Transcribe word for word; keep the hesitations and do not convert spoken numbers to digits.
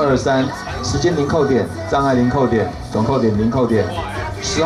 二三，时间零扣点，障碍零扣点，总扣点零扣点。